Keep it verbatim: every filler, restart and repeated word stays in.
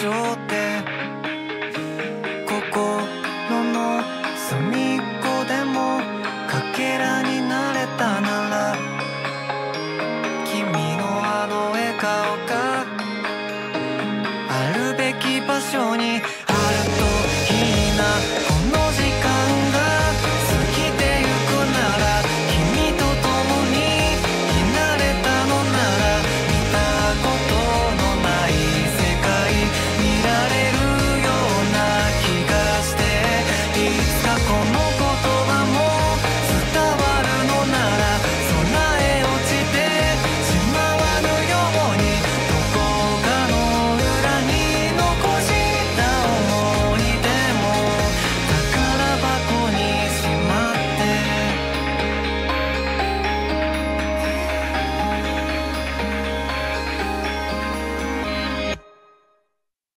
所で心の隅っこでもかけらになれたなら君のあの笑顔があるべき場所に